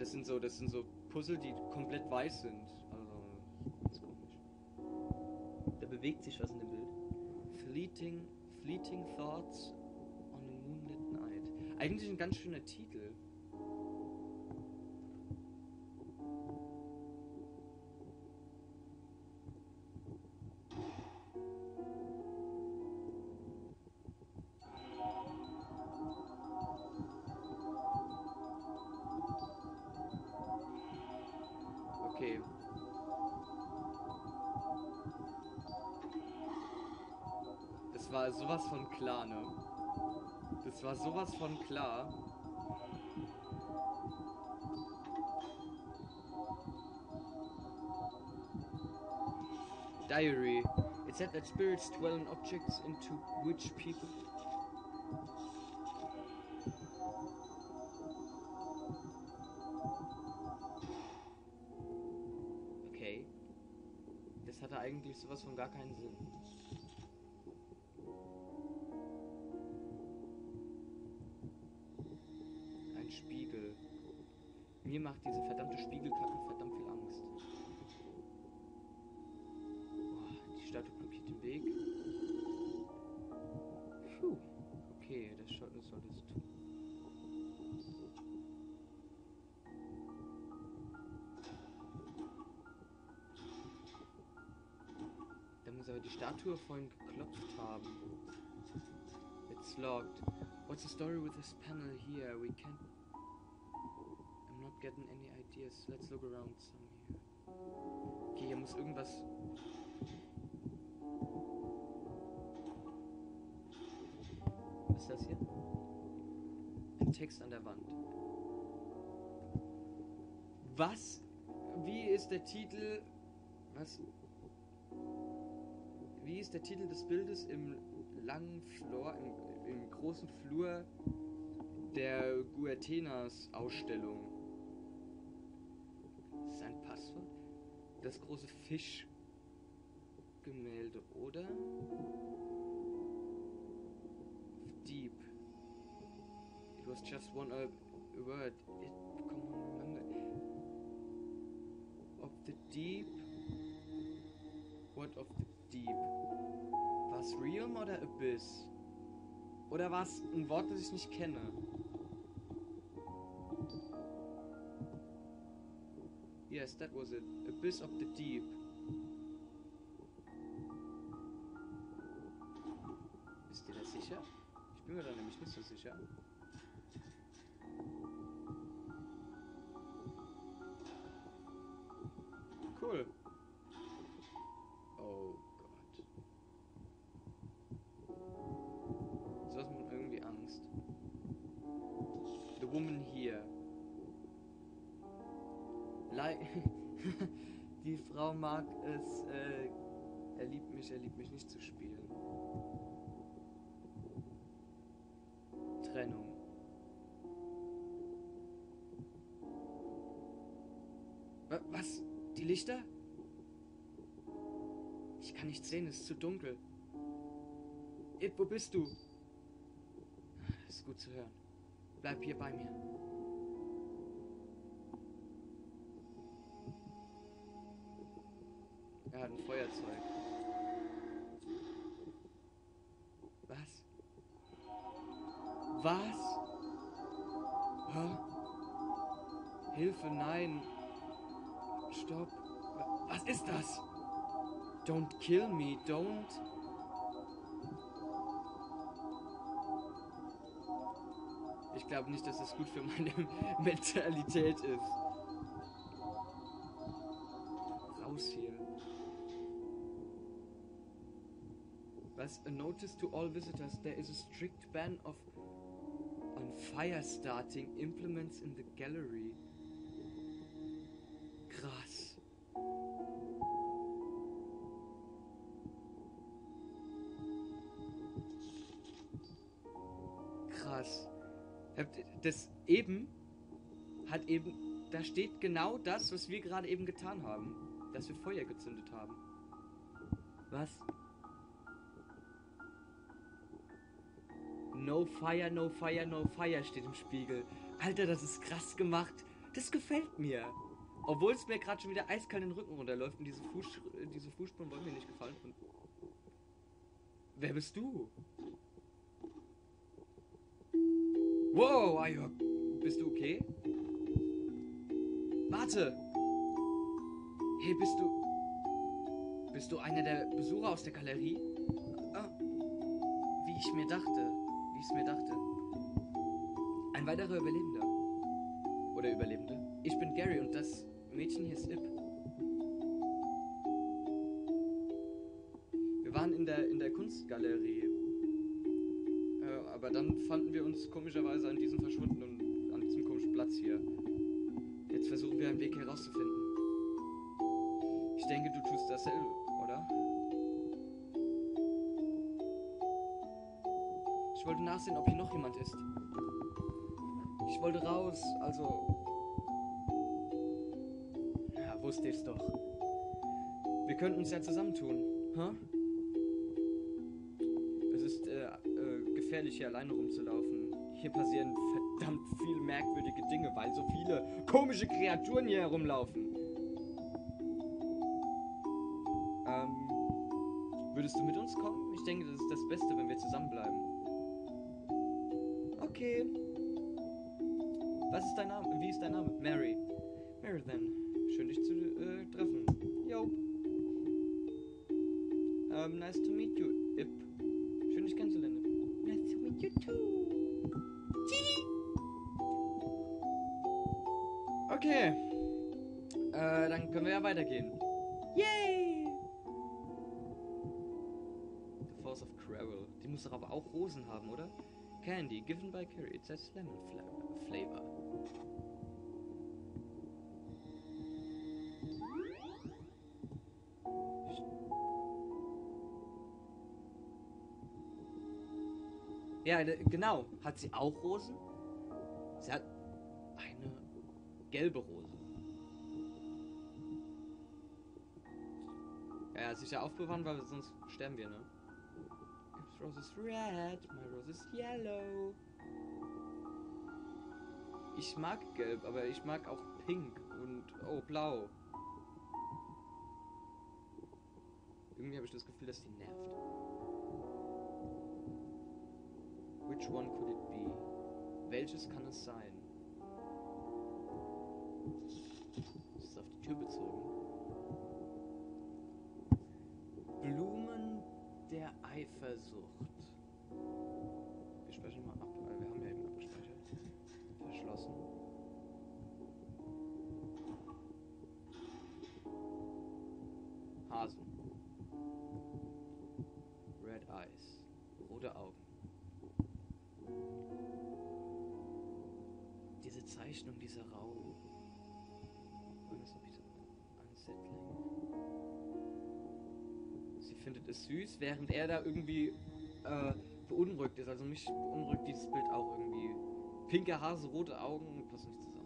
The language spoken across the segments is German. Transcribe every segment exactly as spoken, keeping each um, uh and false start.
Das sind so, das sind so Puzzle, die komplett weiß sind. Also, ganz komisch. Da bewegt sich was in dem Bild. Fleeting, Fleeting Thoughts on a Moonlit Night. Eigentlich ein ganz schöner Titel. Okay. Das war sowas von klar, ne? Das war sowas von klar. Diary. It said that spirits dwell in objects into which people... Okay. Das hatte eigentlich sowas von gar keinen Sinn. Ein Spiegel. Mir macht diese verdammte Spiegelkacke verdammt viel Angst. Boah, die Statue blockiert den Weg. Puh. Okay, das sollte es tun. Da muss aber die Statue vorhin geklopft haben. It's locked. What's the story with this panel here? We can't... I'm not getting any ideas. Let's look around some here. Okay, hier muss irgendwas... Was ist das hier? Ein Text an der Wand. Was? Wie ist der Titel... Was? Wie ist der Titel des Bildes im langen Flur, im, im großen Flur der Guatenas Ausstellung? Das ist ein Passwort? Das große Fischgemälde, oder? Deep. It was just one uh, word. It, come on, remember. Of the deep. What of the deep? Was Realm oder Abyss? Oder was ein Wort, das ich nicht kenne? Yes, that was it. Abyss of the deep. Bist du da sicher? Ich bin mir da nämlich nicht so sicher. Cool. Oh Gott. Sowas macht irgendwie Angst. The woman here. Like die Frau mag es, äh, er liebt mich, er liebt mich nicht zu spielen. Trennung. Wa- Was? Die Lichter? Ich kann nichts sehen, es ist zu dunkel. It, wo bist du? Das ist gut zu hören. Bleib hier bei mir. Er hat ein Feuerzeug. Was? Was? Hä? Hilfe, nein. Stopp. Was ist das? Don't kill me, don't. Ich glaube nicht, dass das gut für meine Mentalität ist. Raus hier. Was? A notice to all visitors. There is a strict ban of on fire starting implements in the gallery. Krass. Krass. Das eben hat eben, da steht genau das, was wir gerade eben getan haben. Dass wir Feuer gezündet haben. Was? No fire, no fire, no fire steht im Spiegel. Alter, das ist krass gemacht. Das gefällt mir. Obwohl es mir gerade schon wieder eiskalt den Rücken runterläuft und diese, Fuß, diese Fußspuren wollen mir nicht gefallen. Und wer bist du? Wow, Ayok. Bist du okay? Warte. Hey, bist du... Bist du einer der Besucher aus der Galerie? Ah, wie ich mir dachte. Wie ich es mir dachte. Ein weiterer Überlebender. Oder Überlebende. Ich bin Gary und das Mädchen hier ist Ip. Wir waren in der, in der Kunstgalerie. Äh, aber dann fanden wir uns komischerweise an diesem verschwundenen, an diesem komischen Platz hier. Jetzt versuchen wir einen Weg herauszufinden. Ich denke, du tust dasselbe, oder? Ich wollte nachsehen, ob hier noch jemand ist. Ich wollte raus, also... Ja, wusste ich's doch. Wir könnten uns ja zusammentun, huh? Es ist äh, äh, gefährlich, hier alleine rumzulaufen. Hier passieren verdammt viele merkwürdige Dinge, weil so viele komische Kreaturen hier herumlaufen. Ähm, würdest du mit uns kommen? Ich denke, das ist das Beste, wenn wir zusammenbleiben. Okay. Was ist dein Name? Wie ist dein Name? Mary. Mary then. Schön dich zu äh, treffen. Yo. Um, nice to meet you, Ip. Schön dich kennenzulernen. Nice to meet you too. Okay. Äh, dann können wir ja weitergehen. Yay! The Force of Gravel. Die muss doch aber auch Rosen haben, oder? Candy, given by Carrie. It says lemon flavor. Ja, genau. Hat sie auch Rosen? Sie hat eine gelbe Rose. Ja, sicher aufbewahren, weil sonst sterben wir, ne? This rose is red, my rose is yellow. Ich mag gelb, aber ich mag auch pink und oh, blau. Irgendwie habe ich das Gefühl, dass die nervt. Which one could it be? Welches kann es sein? Das ist auf die Tür bezogen. Blumen der Eifersucht. Wir speichern mal ab, weil wir haben ja eben abgespeichert. Verschlossen. Hasen. Red Eyes. Rote Augen. Diese Zeichnung, dieser Raum. Unsettling. Sie findet es süß, während er da irgendwie äh, beunruhigt ist. Also mich beunruhigt dieses Bild auch irgendwie. Pinke Hase, rote Augen, passt nicht zusammen.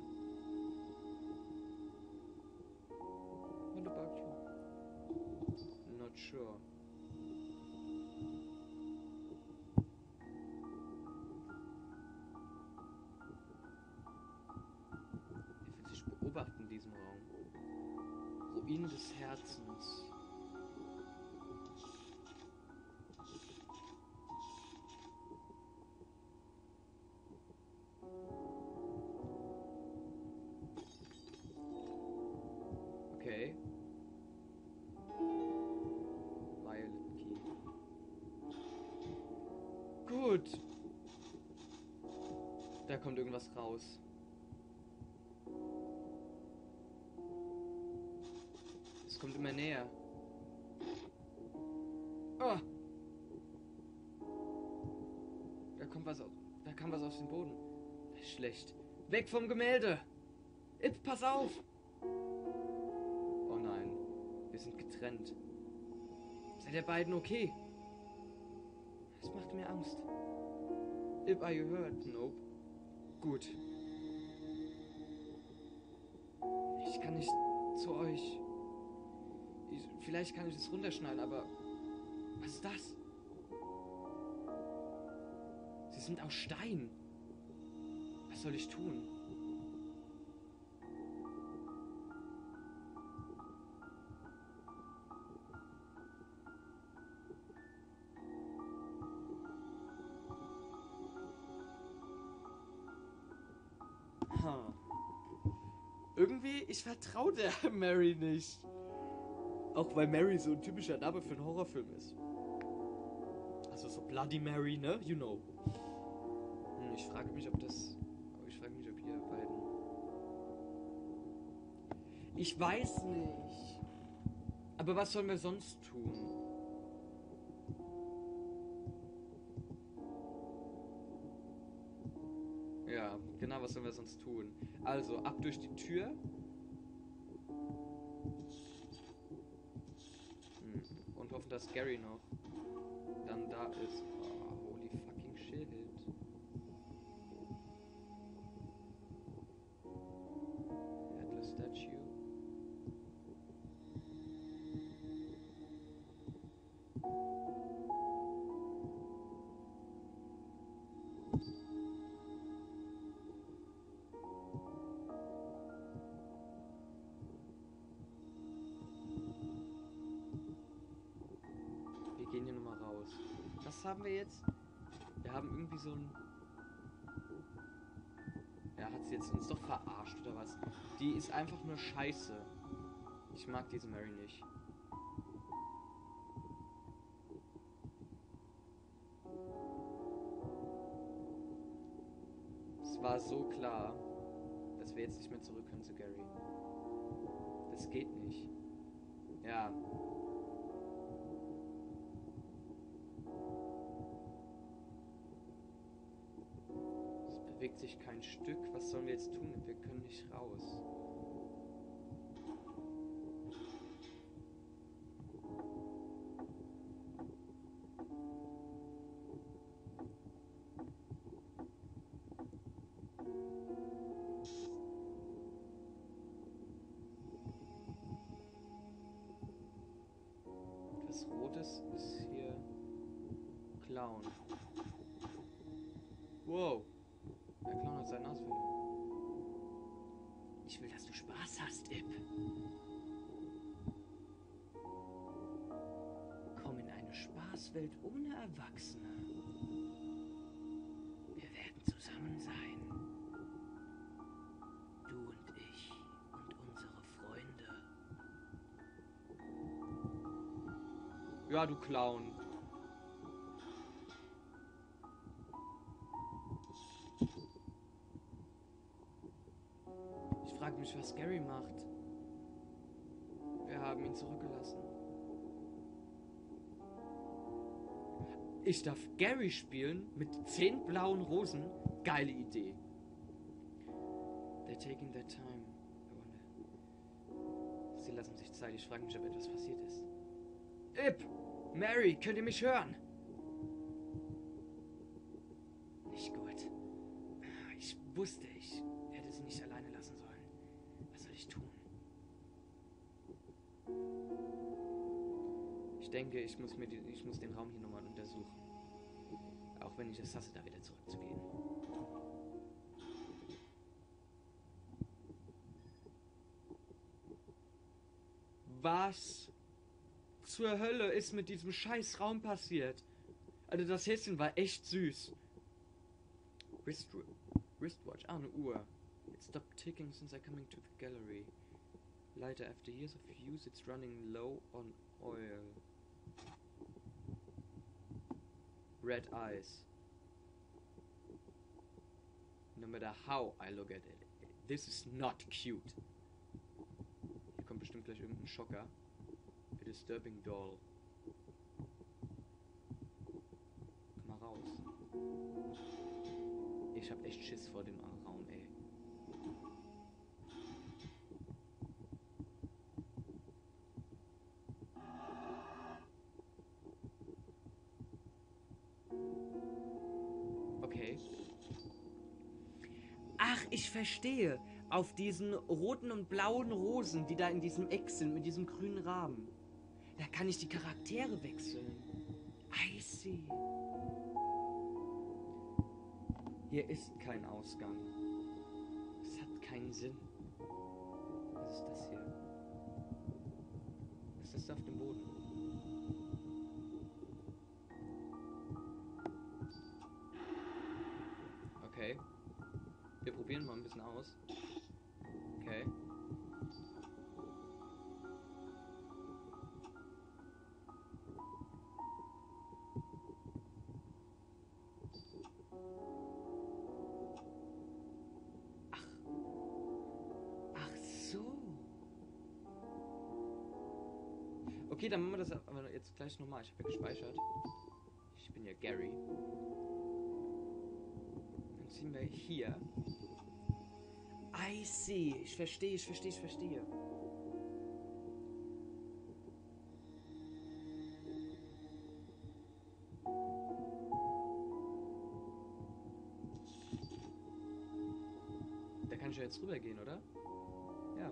What about you? Not sure. Er will sich beobachten in diesem Raum. Ruinen des Herzens. Okay. Violet Key. Gut. Da kommt irgendwas raus. Es kommt immer näher. Oh. Da kommt was auf. Da kam was aus dem Boden. Das ist schlecht. Weg vom Gemälde! Ip, pass auf! Oh nein. Wir sind getrennt. Seid ihr beiden okay? Das macht mir Angst. Ip, are you hurt? Nope. Gut. Ich kann nicht zu euch. Ich, vielleicht kann ich das runterschneiden, aber... Was ist das? Sie sind aus Stein. Was soll ich tun? Irgendwie, ich vertraue der Mary nicht. Auch weil Mary so ein typischer Name für einen Horrorfilm ist. Also so Bloody Mary, ne? You know. Hm, ich frage mich, ob das... Ich frage mich, ob hier beiden... Ich weiß nicht. Aber was sollen wir sonst tun? Ja, genau, was sollen wir sonst tun? Also, ab durch die Tür. Hm. Und hoffen, dass Gary noch dann da ist. Oh, holy fucking shit. Atlas Statue. Wir gehen hier nochmal raus. Was haben wir jetzt? Wir haben irgendwie so ein... Ja, hat sie jetzt uns doch verarscht oder was? Die ist einfach nur scheiße. Ich mag diese Mary nicht. Es war so klar, dass wir jetzt nicht mehr zurück können zu Gary. Das geht nicht. Ja. Es bewegt sich kein Stück. Was sollen wir jetzt tun? Wir können nicht raus. Das Rotes ist hier Clown. Wow. Der Clown hat seine Nase verloren. Ich will, dass du Spaß hast, Ip. Komm in eine Spaßwelt ohne Erwachsene. Wir werden zusammen sein. Du und ich und unsere Freunde. Ja, du Clown. Ich frage mich, was Gary macht. Wir haben ihn zurückgelassen. Ich darf Gary spielen mit zehn blauen Rosen. Geile Idee. They're taking their time. Sie lassen sich Zeit. Ich frage mich, ob etwas passiert ist. Ip! Mary, könnt ihr mich hören? Nicht gut. Ich wusste, ich hätte sie nicht alleine lassen sollen. Was soll ich tun? Ich denke, ich muss, mir die, ich muss den Raum hier nochmal untersuchen. Auch wenn ich es hasse, da wieder zurückzugehen. Was zur Hölle ist mit diesem scheiß Raum passiert? Also das Häschen war echt süß. Wrist Wristwatch, ah, eine Uhr. It stopped ticking since I coming to the gallery. Later, after years of use, it's running low on oil. Red eyes. No matter how I look at it, this is not cute. Hier kommt bestimmt gleich irgendein Schocker. A disturbing doll. Komm mal raus. Ich hab echt Schiss vor dem Raum, ey. Okay. Ach, ich verstehe. Auf diesen roten und blauen Rosen, die da in diesem Eck sind, mit diesem grünen Rahmen. Da kann ich die Charaktere wechseln. I see. Hier ist kein Ausgang. Es hat keinen Sinn. Was ist das hier? Was ist das da auf dem Boden? Okay. Wir probieren mal ein bisschen aus. Okay. Okay, dann machen wir das aber jetzt gleich nochmal. Ich habe ja gespeichert. Ich bin ja Gary. Dann ziehen wir hier. I see. Ich verstehe, ich verstehe, ich verstehe. Da kann ich ja jetzt rübergehen, oder? Ja.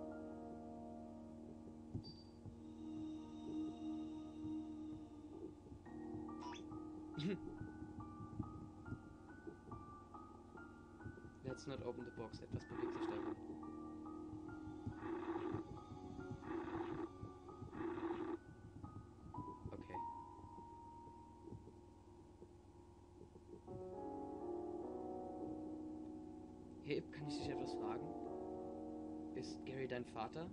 Let's not open the box. Etwas bewegt sich darin. Okay. Hey, Ip, kann ich dich etwas fragen? Ist Gary dein Vater?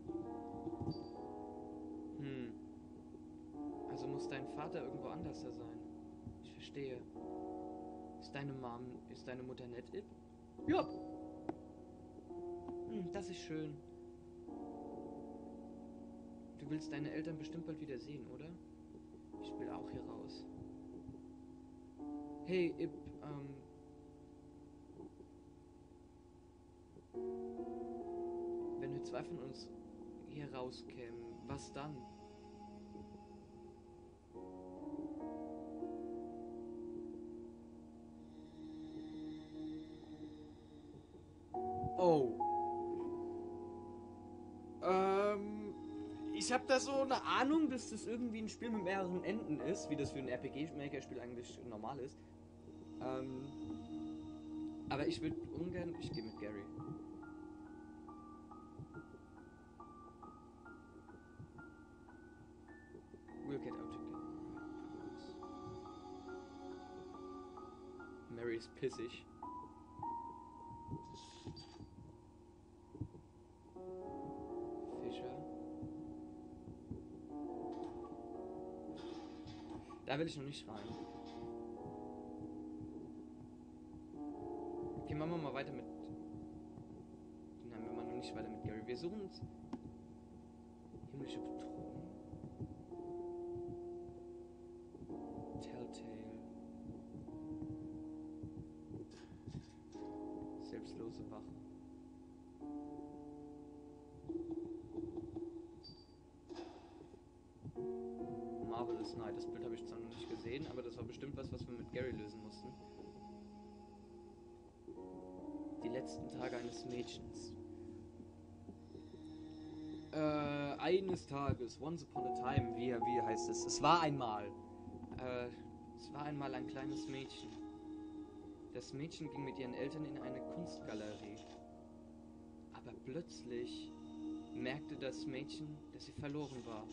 Hm. Also muss dein Vater irgendwo anders da sein. Ich verstehe. Ist deine Mom, ist deine Mutter nett, Ip? Ja. Hm, das ist schön. Du willst deine Eltern bestimmt bald wieder sehen, oder? Ich will auch hier raus. Hey, Ip, ähm... wenn wir zwei von uns hier rauskämen, was dann? Oh. Ähm, ich habe da so eine Ahnung, dass das irgendwie ein Spiel mit mehreren Enden ist, wie das für ein R P G-Maker-Spiel eigentlich normal ist. Ähm, aber ich würde ungern... Ich gehe mit Gary. We'll get out together. Mary ist pissig. Fischer. Da will ich noch nicht rein. Okay, machen wir mal weiter mit... Nein, wir machen noch nicht weiter mit Gary. Wir suchen uns... Himmlische Bedrohung. Telltale. Selbstlose Wache. Marvelous Night. Das Bild habe ich zwar noch nicht gesehen, aber das war bestimmt was, was wir mit Gary lösen mussten. Die letzten Tage eines Mädchens. Äh, eines Tages, once upon a time, wie, wie heißt es? Es war einmal. Äh, es war einmal ein kleines Mädchen. Das Mädchen ging mit ihren Eltern in eine Kunstgalerie. Aber plötzlich merkte das Mädchen, dass sie verloren war.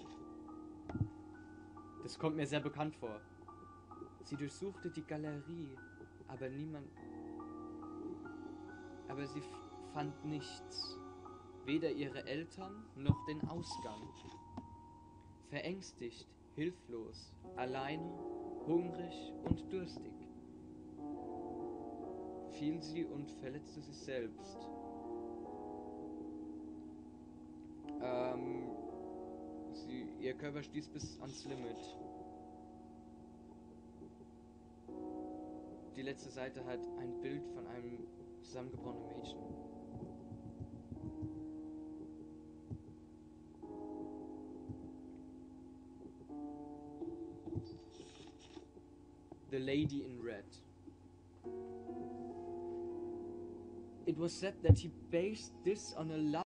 Das kommt mir sehr bekannt vor. Sie durchsuchte die Galerie, aber niemand... Aber sie fand nichts. Weder ihre Eltern noch den Ausgang. Verängstigt, hilflos, alleine, hungrig und durstig. Fiel sie und verletzte sich selbst. Ähm, sie, ihr Körper stieß bis ans Limit. Die letzte Seite hat ein Bild von einem zusammengebrochenen Mädchen. The Lady in Red. It was said that he based this on a love